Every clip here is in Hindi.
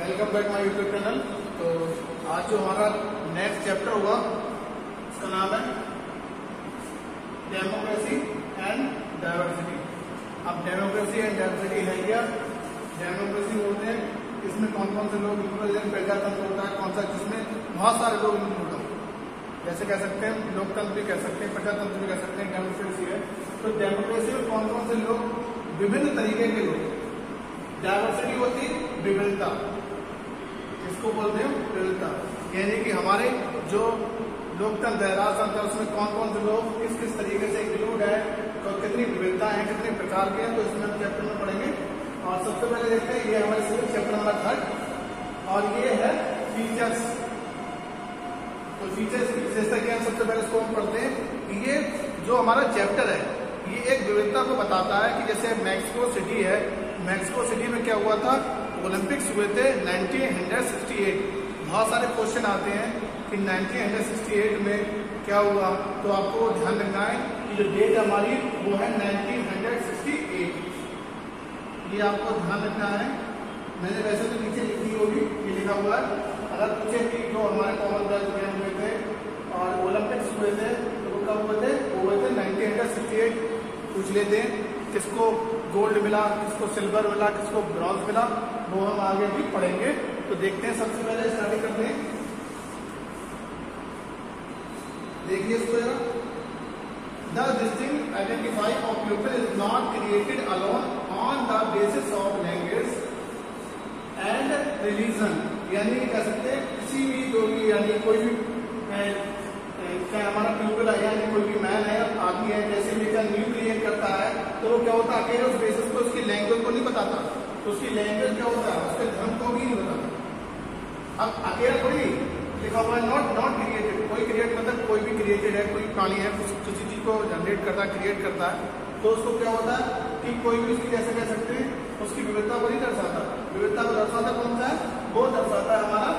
Welcome back my YouTube channel. तो आज जो हमारा नेक्स्ट चैप्टर हुआ उसका नाम है डेमोक्रेसी एंड डाइवर्सिटी। अब डेमोक्रेसी एंड डाइवर्सिटी है क्या? डेमोक्रेसी बोलते हैं इसमें कौन कौन से लोग इंक्लूड, प्रजातंत्र होता है कौन सा, जिसमें बहुत सारे लोग इंक्लूड होते हैं। जैसे कह सकते हैं लोकतंत्र भी कह सकते हैं, प्रजातंत्र भी कह सकते हैं, डेमोक्रेसी है। तो डेमोक्रेसी में कौन कौन से लोग, विभिन्न तरीके के लोग। डाइवर्सिटी होती विविधता, इसको बोलते हैं विविधता, यानी कि हमारे जो लोकतंत्र है, राजतंत्र है, उसमें कौन कौन से लोग किस किस तरीके से इंक्लूड है, तो कितनी विविधता है, कितने प्रकार के हैं, तो इसमें हम चैप्टर में पढ़ेंगे। और सबसे पहले देखते हैं, ये हमारे सिविल चैप्टर नंबर 3 और ये है फीचर्स। तो फीचर्स की विशेषता क्या है, सबसे पहले इसको हम पढ़ते हैं। ये जो हमारा चैप्टर है ये एक विविधता को बताता है कि जैसे मैक्सिको सिटी है, मैक्सिको सिटी में क्या हुआ था, ओलंपिक्स हुए थे 1968। बहुत सारे क्वेश्चन आते हैं कि 1968 में क्या हुआ, तो आपको ध्यान रखना है कि जो डेट हमारी वो है 1968, ये आपको ध्यान रखना है। मैंने वैसे तो नीचे लिख दी होगी, ये लिखा हुआ है। अगर पूछे कि जो हमारे कॉमनवेल्थ गेम हुए थे और ओलंपिक्स हुए थे तो वो कब हुए थे, वो हुए थे 1968। पूछ लेते हैं किसको गोल्ड मिला, किसको सिल्वर मिला, किसको ब्रॉन्ज मिला, वो हम आगे भी पढ़ेंगे। तो देखते हैं, सबसे पहले स्टार्ट करते हैं। देखिए इसको जरा। The distinct identify of people is not created alone on the basis of language and religion। यानी कह सकते हैं किसी भी जो भी, यानी कोई भी क्या हमारा पीपल है, यानी कोई भी मैन है, आदमी है, जैसे भी क्या न्यू क्रिएट करता है तो वो क्या होता है, अकेले उस बेसिस पे उसकी लैंग्वेज को नहीं बताता, तो उसकी लैंग्वेज क्या होता है, उसके धर्म को भी नहीं बताता। अब अकेला थोड़ी लिखा हुआ है नॉट क्रिएटेड, कोई क्रिएट मतलब कोई भी क्रिएटेड है, कोई प्राणी है किसी चीज को जनरेट करता है, क्रिएट करता है, तो उसको क्या होता है कि कोई भी उसकी जैसे कह सकते हैं उसकी विविधता को नहीं दर्शाता। विविधता को दर्शाता कौन सा है, वो दर्शाता है हमारा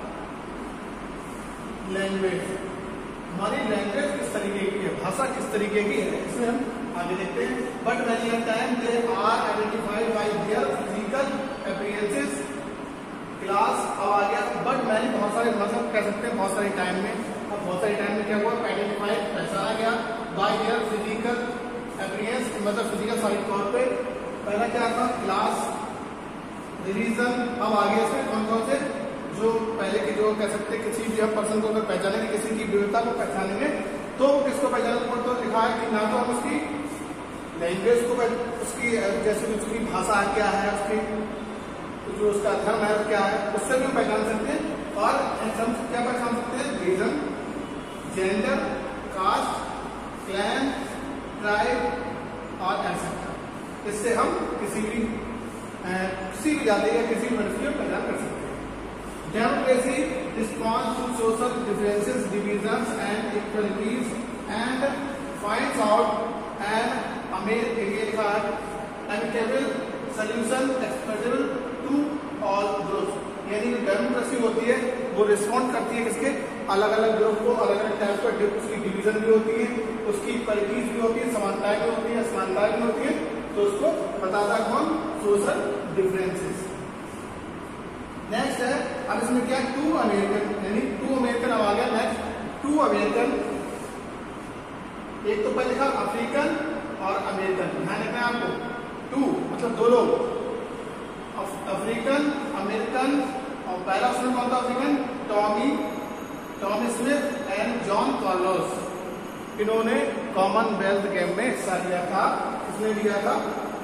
लैंग्वेज। हमारी लैंग्वेज किस तरीके की है, भाषा किस तरीके की है, इसमें हम आगे देखते हैं। But many time they are identified by their physical appearances class. अब आ गया बट मैनी, बहुत सारे मतलब कह सकते हैं बहुत सारे टाइम में, अब बहुत सारे टाइम में क्या हुआ, आइडेंटिफाइड पहचाना गया बाय देयर फिजिकल अपीयरेंस, मतलब फिजिकल साइड तौर पे। पहला क्या था, क्लास, रिलीजन। अब आगे इसमें कौन कौन से जो पहले के जो कह सकते हैं किसी भी हम पर्सन को अगर पहचानेंगे, किसी की विविधता को पहचानेंगे तो किसको पहचानने पर तो लिखा है कि ना तो हम उसकी लैंग्वेज को, उसकी जैसे उसकी भाषा क्या है, उसकी जो उसका धर्म है क्या है, उससे भी हम पहचान सकते हैं। और हम क्या पहचान सकते हैं, region, gender, caste, clan, tribe और एटसेट्रा। इससे हम किसी भी जाति या किसी भी मनुष्य को पहचान कर सकते हैं। Democracy responds to social differences, divisions and inequalities and finds out an amicable solution acceptable to all groups। यानी डेमोक्रेसी होती है वो रिस्पॉन्ड करती है किसके, अलग अलग ग्रुप को, अलग अलग टाइप का उसकी डिवीजन भी होती है, उसकी इक्वालिटीज भी होती है, समानताएं भी होती है, असमानताएं भी होती है, तो उसको बताता है कौन, सोशल डिफरेंसेस। नेक्स्ट है, अब इसमें क्या, टू अमेरिकन, यानी टू अमेरिकन। अब आ गया नेक्स्ट टू अमेरिकन। एक तो पहले लिखा अफ्रीकन और अमेरिकन, ध्यान रखना है आपको। टू मतलब दो लोग, अफ्रीकन, अमेरिकन। और पहला उसमें कौन था, African, Tommie Smith and John Carlos. इन्होंने कॉमनवेल्थ गेम में हिस्सा लिया था। किसने लिया था,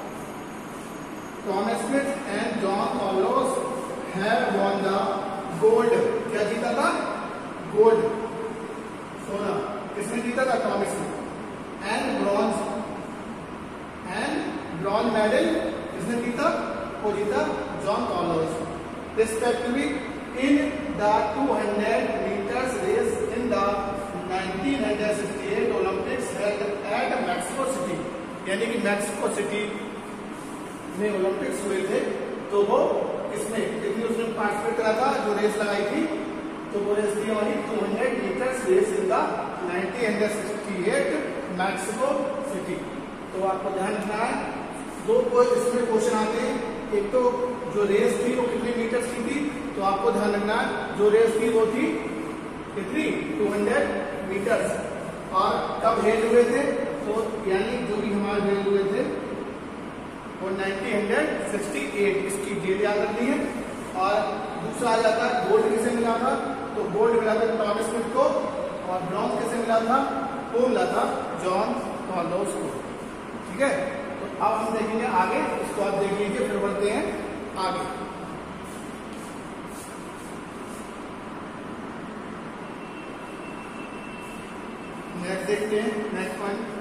Tommie Smith and John Carlos have won the gold। क्या जीता था, गोल्ड, सोना। किसने जीता था, Tommie Smith. And bronze medal किसने जीता, वो जीता John Carlos. Respectively in the 200 metres race in the 1968 Olympics held at Mexico City. यानी कि मैक्सिको सिटी में ओलंपिक्स हुए थे, तो वो इसमें देखिए उसने पार्टिसिपेट करा था, जो रेस लगाई थी, तो वो रेस थी हमारी 200 metres race in the 1968 Mexico City. तो आपको ध्यान रखना है, दो इसमें क्वेश्चन आते हैं। एक तो जो रेस थी वो कितने मीटर्स की थी, तो आपको ध्यान रखना है जो रेस थी वो थी कितनी 200 मीटर्स। और कब हेल हुए थे, तो यानी जो भी हमारे हेल हुए थे वो 1968, इसकी डेट याद रखनी है। और दूसरा आ जाता है गोल्ड किसे मिला था, तो गोल्ड मिला था टॉमस स्मिथ को, और ब्रॉन्ज किसे मिला था, वो मिला था जॉन कार्लोस को। ठीक है, तो अब हम देखेंगे आगे, इसको आप देख लीजिए, फिर बढ़ते हैं आगे। नेक्स्ट देखते हैं, next point.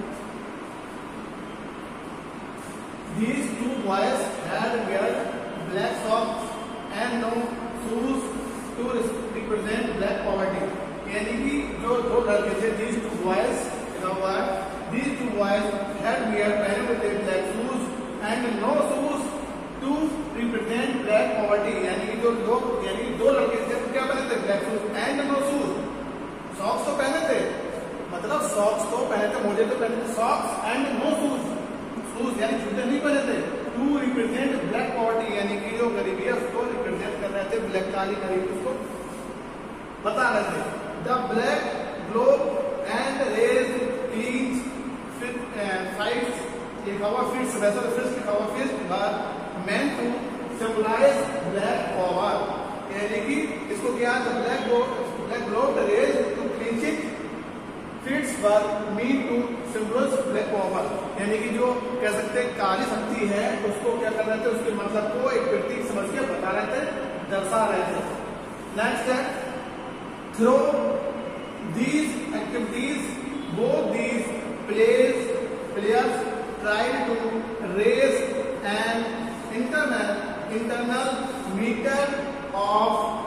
These two boys had wear black socks and no shoes to represent black poverty। यानी कि जो दो लड़के थे, these two boys लिखा हुआ है, these two boys had wear पहने हुए थे black shoes and no shoes to represent black poverty। यानी कि जो लोग, यानी दो लड़के थे क्या पहने थे, black shoes and no shoes, socks तो पहने थे, मतलब सॉक्स तो पहने थे, मोजे तो पहने थे, socks and no shoes, shoes यानी जूते नहीं पहने थे, टू रिप्रेजेंट ब्लैक पॉवर्टी, यानी कि जो गरीबी है उसको रिप्रेजेंट कर रहे थे, ब्लैक काली गरीबी उसको बता रहे थे। The black globe and raise clean fights लिखा हुआ, फिट्स वैसे तो फिट्स लिखा हुआ, fits bar meant to symbolise black power. यानी कि इसको क्या है, black globe raise to clean chit fits bar mean to symbols black power. यानी कि जो कह सकते हैं काली शक्ति है, उसको क्या कर रहे थे, उसके मतलब को एक प्रतीक समझ के बता रहे थे, दर्शा रहे थे। नेक्स्ट है, through these activities both these players tried to raise an internal matter of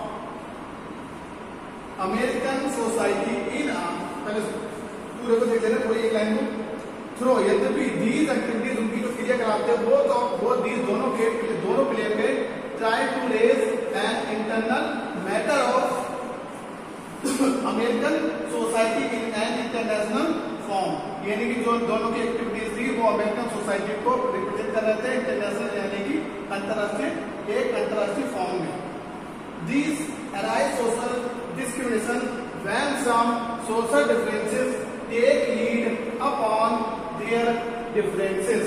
American society in पूरे को देख लेना, थोड़ी एक लाइन को थ्रो। यद्यपि दीज एक्टिविटीज उनकी जो क्रिया कराते हैं वो दीज दोनों प्लेयर में try to raise an internal matter of American society in an international form. यानी कि जो दोनों की एक्टिविटीज थी वो अमेरिकन सोसाइटी को रिप्रेजेंट कर रहे थे इंटरनेशनल, यानी कि अंतरराष्ट्रीय, एक अंतरराष्ट्रीय फॉर्म में। These arise social discrimination when some social differences take lead upon their differences।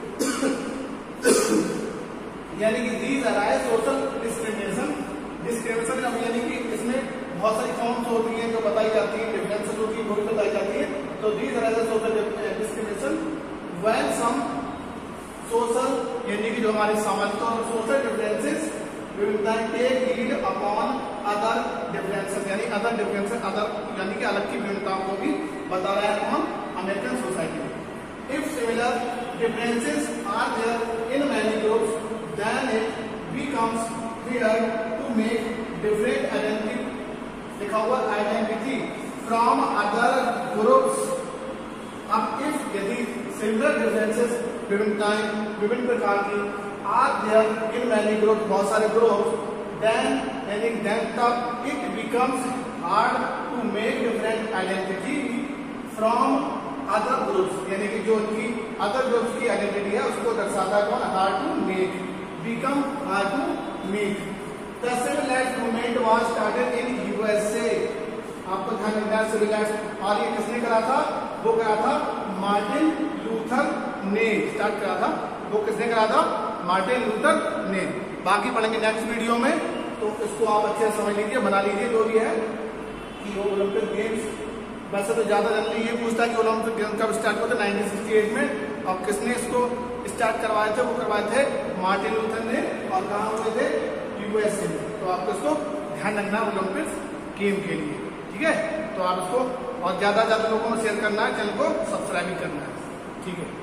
यानी कि these arise social discrimination यानी कि इसमें बहुत सारी फॉर्म्स होती हैं जो बताई जाती है, डिफरेंसेस होती है वो भी बताई जाती है। तो these arise social discrimination when some social यानी कि जो हमारे सामाजिक और social differences take lead upon other differences, यानी अदर डिफरेंसेस, अदर यानी कि अलग की भिन्नताओं को भी बता रहा है हम अमेरिकन सोसाइटी में। If similar differences are there in many groups then it becomes here to make different identity, लिखा हुआ आइडेंटिटी फ्रॉम अदर ग्रुप्स। अब इफ यदि सिमिलर डिफरेंसेस विभिन्न प्रकार की are there in many group, बहुत सारे ग्रुप्स, देन तब it becomes hard to make different identity from other groups. यानी कि जो की अदर ग्रुप्स की आइडेंटिटी है उसको दर्शाता है कौन, hard to make, become hard to make. The civil rights movement was started in USA. आपको ध्यान रखना है सिविल राइट्स, और ये किसने करा था, वो करा था मार्टिन लूथर ने स्टार्ट करा था। वो किसने करा था, मार्टिन लूथर ने। बाकी पढ़ेंगे नेक्स्ट वीडियो में, तो इसको आप अच्छे से समझ लीजिए, बना लीजिए जो भी है कि वो ओलंपिक गेम्स। वैसे तो ज्यादा जनरली ये पूछता है कि ओलंपिक गेम्स कब स्टार्ट हुए थे, 1968 में, और किसने इसको स्टार्ट करवाए थे, वो करवाए थे मार्टिन लूथर ने, और कहाँ हुए थे, यूएसए में। तो आपको इसको ध्यान रखना है ओलंपिक गेम के लिए, ठीक है। तो आप इसको और ज्यादा लोगों में शेयर करना है, चैनल को सब्सक्राइब भी करना है, ठीक है।